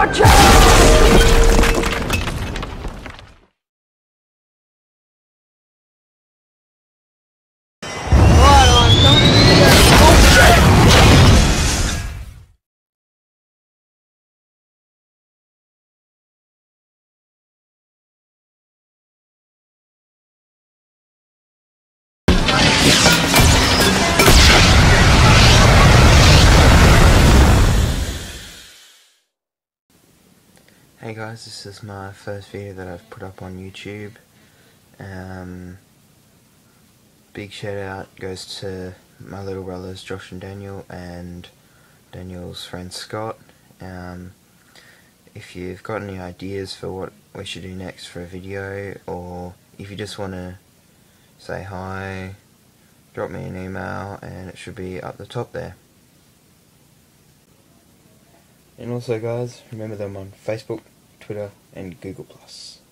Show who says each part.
Speaker 1: Watch out!
Speaker 2: Hey guys, this is my first video that I've put up on YouTube. Big shout out goes to my little brothers Josh and Daniel, and Daniel's friend Scott. If you've got any ideas for what we should do next for a video, or if you just want to say hi, drop me an email and it should be up the top there. And also guys, remember them on Facebook, Twitter and Google+.